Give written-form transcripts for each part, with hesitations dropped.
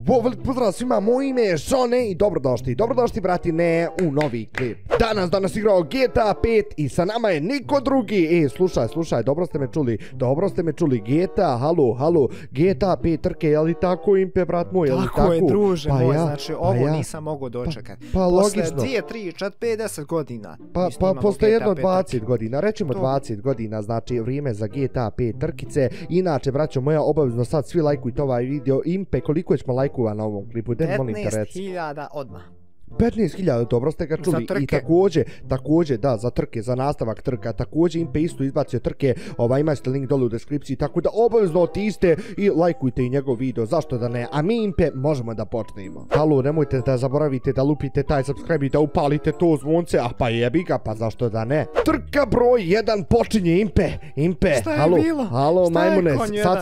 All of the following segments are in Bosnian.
Velik pozdrav svima, moje ime je Šone i dobrodošli bratine u novi klip. Danas igrao GTA 5 i sa nama je niko drugi. Slušaj, dobro ste me čuli, GTA, halo, GTA 5 trke, je li tako Impe, brat moj, je li tako? Tako je, druže moj, ja, znači ovo nisam mogao dočekati. Pa logično. Posle 2, 3, 4, 5, 10 godina. Pa posle jedno 20 godina, rećemo 20 godina, znači vrijeme za GTA 5 trkice. Inače, braćo moja, obavezno sad svi lajkujte ovaj video. Impe, koliko ćemo lajkova na ovom klipu? 15.000 odmah. 15.000, dobro ste ga čuli. I također, da, za trke, za nastavak trka. Također Impe isto izbacio trke, imate link dole u deskripciji, tako da obavezno otište i lajkujte i njegov video, zašto da ne. A mi Impe možemo da počnemo. Halo, nemojte da zaboravite da lupite taj subscribe i da upalite to zvonce, a pa jebi ga, pa zašto da ne. Trka broj 1 počinje, Impe, halo majmune,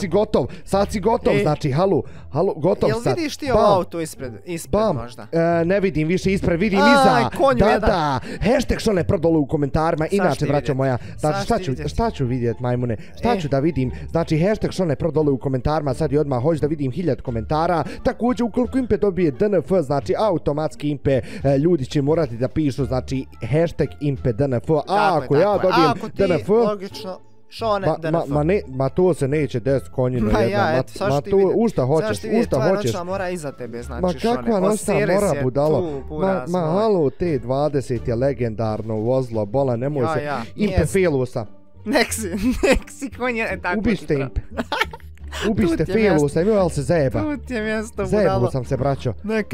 sad si gotov, znači halo, gotov sad. Jel vidiš ti ovo auto ispred možda? Ne vidim više ispred, vidim iza. Da. Hashtag Šone prodolu u komentarima. Inače, braćo moja, šta ću vidjet, majmune? Šta ću da vidim? Znači, hashtag Šone prodolu u komentarima. Sad i odmah hoću da vidim 1000 komentara. Također, ukoliko Impe dobije DNF, znači automatski Impe, ljudi će morati da pišu, znači, hashtag Impe DNF. A ako ja dobijem DNF... Šone DNF. Ma to se neće desiti, konjino jedna. Ma to, u šta hoćeš? Tvoja noćna mora iza tebe, znači Šone. Ma kakva noćna mora, budalo? Ma halo, T20 je legendarno vozilo, bola, nemoj se. Impe Felusa. Nek si konje, tako ti treba. Impe. Ubište Felusa, imao li se zajeba? Tu ti je mjesto, budalo. Zajebu sam se, braćo.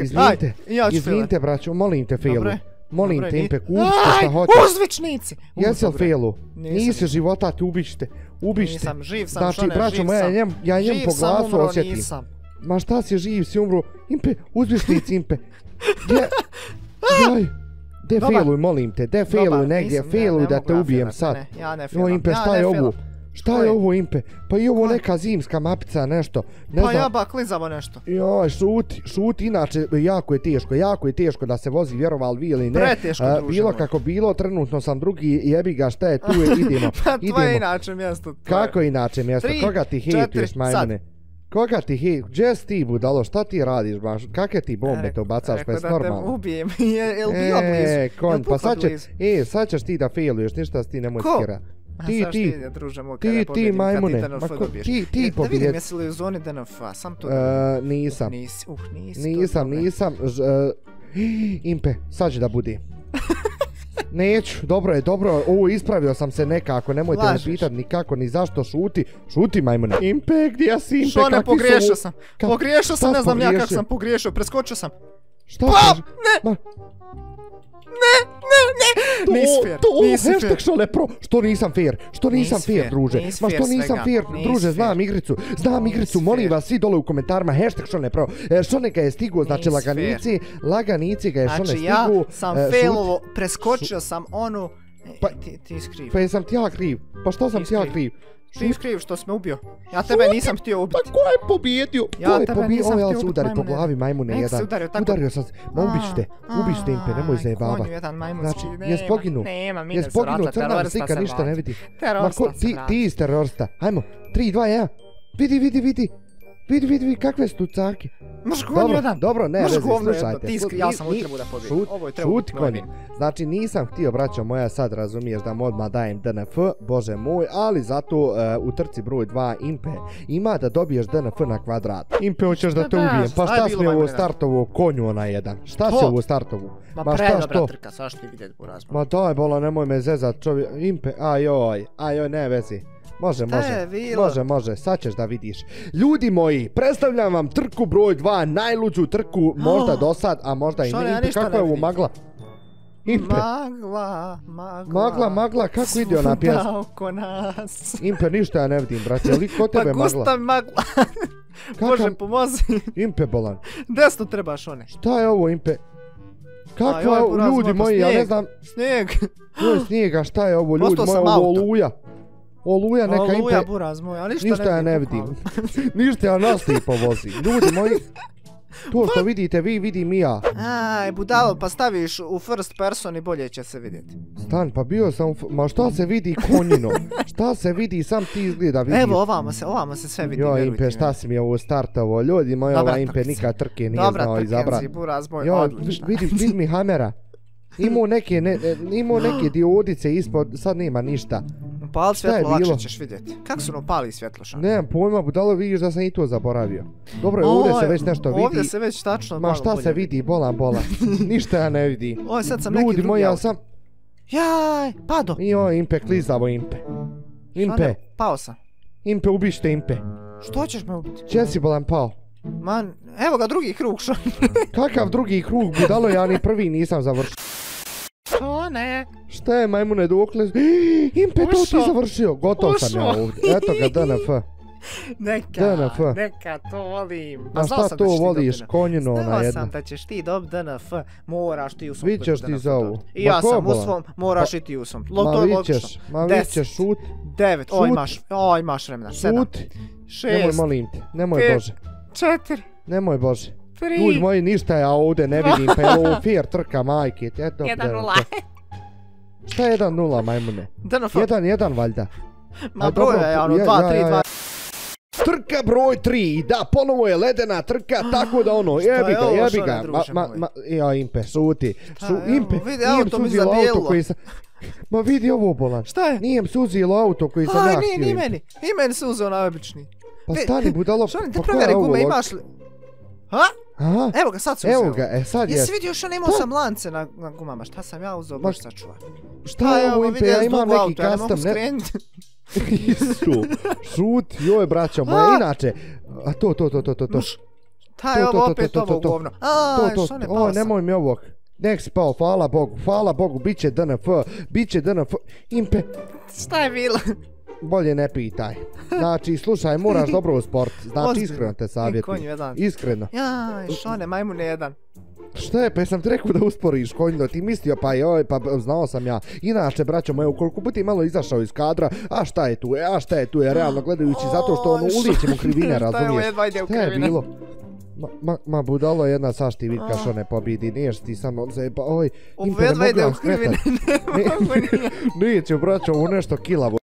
Izvinite, braćo, molim te Felu. Molim te Impe, ubište šta hoćeš. Uzvičnici! Jesi li Felu? Nisi života, ti ubište. Nisam, živ sam, Šone, braćo moja, ja njem po glasu osjetim. Ma šta si živ, si umro. Impe, uzvičnici Impe. De Feluj, molim te, de Feluj negdje, Feluj da te ubijem sad. Jo Impe, šta je ovo? Šta je ovo Impe? Pa i ovo neka zimska mapica, nešto. Pa jaba, klizamo nešto. Joj, šuti, inače jako je teško da se vozi, vjerovali vi ili ne. Preteško, druže. Bilo kako bilo, trenutno sam drugi, jebi ga, šta je tu, idemo. Pa tvoje inače mjesto. Kako inače mjesto? Koga ti hejtuješ, majmune? Koga ti hejtuješ? Gdje si ti, budalo, šta ti radiš, baš? Kakve ti bombe te ubacaš, pa jesi normalno? Rekao da te ubijem, jel bio blizu? Konj, pa sad ćeš ti da failuješ, ništa si ti nemoj skira. Ti majmune, ti pobjedi. Da vidim jesi li u zoni DNF-a, sam to da vidim. Nisam. Nisam. Impe, sad će da budi. Neću, dobro, ovo ispravio sam se nekako, nemojte me pitat nikako, ni zašto, šuti majmune. Impe, gdje si Impe, Šone, pogriješio sam, ne znam ja kak sam pogriješio, preskočio sam. Šta? Ne! Nisi fair. Hashtag Šone pro. Što nisam fair, druže. Ma što nisam fair, druže, znam igricu, molim vas svi dole u komentarima, hashtag Šone pro. Šone ga je stigo, znači laganici ga je Šone stigo. Znači ja sam failovo, preskočio sam onu... Ti si kriv. Pa jesam ti ja kriv, pa što sam ti ja kriv? Ti si kriv što si me ubio. Ja tebe nisam htio ubiti. Pa ko je pobjedio? Ja tebe nisam htio ubiti, udari po glavi majmune jedan. Udario sam se. Ma ubište Impe, nemoj zajebava. Znači, jes poginuo, crna slika, ništa ne vidi. Ti iz terorista. Hajmo, 3, 2, 1. Vidi, kakve su tu carke. Možeš konju jedan. Dobro, ne, vezi, slušajte. Ja sam u trebu da pobjedim. Šuti konji. Znači, nisam htio, braćo moja, sad razumiješ da mu odmah dajem DNF, bože moj, ali zato u trci broj 2 Impe ima da dobiješ DNF na kvadrat. Impe, hoćeš da te ubijem, pa šta si mi ovo startovo konju ona jedan? Šta si ovo startovu? Ma predobra trka, sad što ti vidjeti po razboru. Ma daj, bola, nemoj me zezat, čovjek, Impe, ajoj, ne vezi. Može, sad ćeš da vidiš. Ljudi moji, predstavljam vam trku broj 2, najluđu trku možda do sad, a možda i ne. Impe, kako je ovo magla? Impe. Magla, kako ide ona pjesma? Svuda oko nas. Impe, ništa ja ne vidim, brate, ali kod tebe magla? Pa gusta magla. Bože, pomozi. Impe, bolan. Desno trebaš one. Šta je ovo, Impe? Kakva, ljudi moji, ja ne znam. Snijeg. To je snijega, šta je ovo, ljudi moji, ovo oluja. Oluja neka Impe. Oluja buraz moj, ali ništa ja ne vidim. Ništa ja nas ti povozi. Ljudi moji, To što vidite vi, vidim i ja. Aj, budalo, pa staviš u first person i bolje će se vidjeti. Stan, pa bio sam... Ma šta se vidi konjino? Šta se vidi, sam ti izgleda vidiš. Evo, ovamo se sve vidi, jo, verujte Impe, šta si mi ovo startavo? Ljudi moji, ova Impe nikad trke nije znao izabrat. Dobra trke, buraz moj, jo, odlična. vidi mi Hamera. Imao neke diodice ispod, sad nema ništa. Pali svjetlo, lakše ćeš vidjeti. Kako su nam pali svjetlo, Šan? Nemam pojma, budalo vidiš da sam i to zaboravio. Dobro je, ovdje se već nešto vidi. Ovdje se već tačno ma šta se vidi, bolan. Ništa ja ne vidi. Oj, sad sam neki drugi ja auto. sam... Jaj, pado. Joj, Impe, klizavo Impe. Impe. Pao sam. Impe, ubište Impe. Što ćeš me ubiti? Če si bolan pao? Man, evo ga drugi krug, Šan. Kakav drugi krug, budalo, ja ni prvi nisam završio. To ne. Šta je majmune dokle? Impe, to ti završio. Gotov sam ja ovdje. Eto ga, DNF. Neka to volim. Pa šta to voliš, konjino ona jedna? Znao sam da ćeš ti dobiti DNF, moraš ti u svom. Vićeš ti za ovu. I ja sam u svom, moraš i ti u svom. Ma vićeš, šut. 9, imaš vremena. 7, Šut. 6, nemoj molim te, nemoj 5, Bože. 4, nemoj Bože. 3, Ljudi moji, ništa ja ovdje ne vidim, pa je ovo fair trka majke. 1-0. Šta je 1-0 majmune? 1-1 valjda. Ma broj je ono 2-3-2. Trka broj 3, da, ponovo je ledena trka, tako da ono, jebi ga. Ja, Impe, šuti. Impe, nijem suzilo auto koji sam... Ma vidi ovo, bolan. Šta je? Nijem suzilo auto koji sam ja htio. Nije meni. I meni suzio na obični. Pa stani budalo, Šoni, te provjeri gume, imaš li... Ha? Aha. Evo ga, sad sam uzeo. Evo ga, sad je. Jesi vidio što imao sam lance na gumama, šta sam ja uzeo, baš sačuvaj. Šta je ovo, Impe, ja imam neki custom, ne? Šut, joj braćo moja, inače, a to. Taj ovo opet ovo govno. Što ne pao sam? Nemoj mi ovog. Nek si pao, hvala Bogu, bit će DNF, Impe. Šta je bilo? Bolje ne pitaj. Znači, slušaj, moraš dobro u sport, znači iskreno te savjetujem. Iskreno. Jaj, Šone, majmune jedan. Šta je, pa jesam ti rekao da usporiš konjno, ti mislio pa joj, pa znao sam ja. Inače, braćo moje, ukoliko puti malo izašao iz kadra, a šta je tu, realno gledajući, zato što ono ulijećemo krivine, razumiješ? Šta je bilo? Ma budalo jedna, saš ti vidka što ne pobjedi, niješ ti samo zepa, oj, Impe ne mogu vam skretat. Nijeće, braćo, ovo nešto kilavo.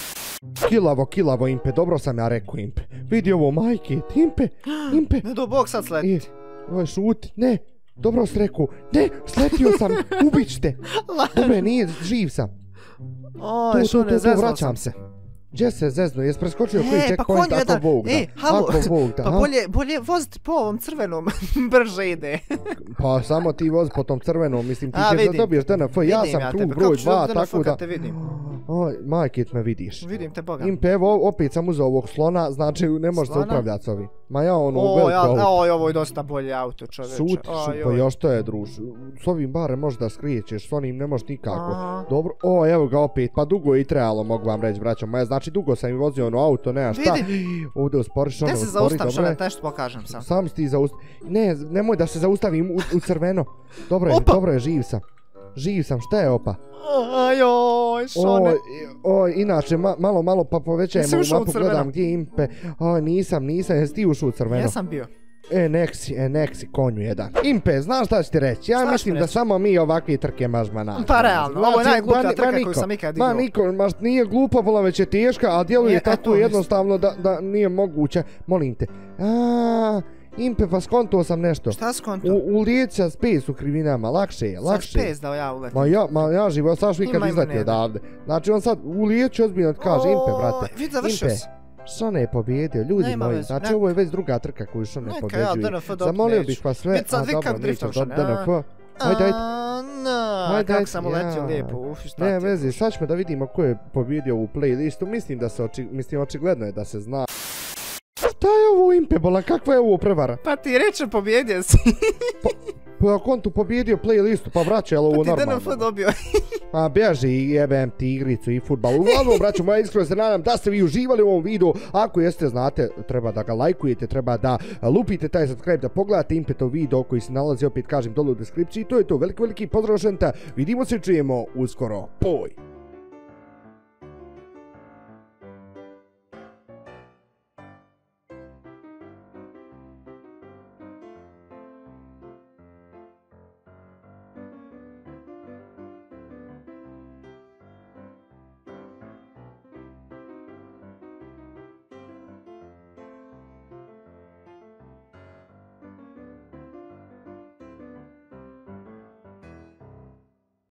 Kilavo, Impe, dobro sam ja rekao, Impe. Vidi ovo, majke, Impe. Ne do bog sad sleti. Oj, šuti, ne. Dobro si rekao, ne, sletio sam, ubić te. Dobre, nije, živ sam. Oj, što ne zeznao sam se. Gdje se zezno, jes preskočio koji checkpoint ako Bog da. Halo, pa bolje voziti po ovom crvenom, brže ide. Pa samo ti vozi po tom crvenom, mislim ti ćeš da dobiješ DNF, ja sam krug broj 2, tako da... Oj, majke me vidiš. Vidim te Boga. Impe, evo, opet sam uzeo ovog slona, znači ne može se upravljati s ovim. Ma ja ono veliko auto. Oj, ovo je dosta bolje auto, čoveče. Šut, pa još to je druž. S ovim barem možeš da skrijećeš, s onim ne možeš nikako. Dobro, o, evo ga opet, pa dugo je i trebalo, mogu vam reći, braćo moja. Znači, dugo sam i vozio ono auto, nema šta. Ovdje usporiš, ono uspori, dobro je. Gdje se zaustav, što nešto pokažem sam. Sam si ti zaustav. Ne, nemoj da se zaustavim u crveno. Dobro je, živ sam, šta je opa? Ajoj, Šone. Oj, inače, malo pa povećajemo u mapu, gledam gdje Impe. Oj, nisam, jesi ti ušao u crveno? Jesam bio. Nek si konju jedan. Impe, znaš šta ću ti reći? Ja mislim da samo mi ovakve trke možemo naći. Pa realno, ovo je najgluplja trka koju sam ikad igrao. Ma niko, nije glupa, bola već je teška, a djeluje tako jednostavno da nije moguće. Molim te. Impe, pa skontao sam nešto. Šta skontao? Ulijeći sa space u krivinama, lakše je. Sa space da ja uletim? Ma ja živo, sad nikad izletio odavde. Znači on sad ulijeći ozbiljno ti kaže, Impe, brate. Vid, završio si. Šone je pobjedio, ljudi moji, znači ovo je već druga trka koju Šone pobjeđuje. Zamolio bih vas sve, a dobro, nećeš do DNF. Ajde, kako sam uletio lijepo, šta ti je? Ne vezi, sad ćemo da vidimo ko je pobjedio ovu playlistu, mislim očigledno je da se zna. Šta je ovo Impe, bola, kakva je ovo prevara? Pa ti reče pobjedio si. Pa ako on tu pobjedio playlistu, pa vraća, jel ovo normalno? Pa ti DNF dobio. A bježi i jebem ti igricu i futbal. Uglavnom, braćo moja, iskreno se nadam da ste vi uživali u ovom videu. Ako jeste, znate, treba da ga lajkujete, treba da lupite taj subscribe, da pogledate Impetov video koji se nalazi, opet kažem, dole u deskripciji. To je to, veliki pozdrav šenta. Vidimo se, čujemo uskoro. Poj!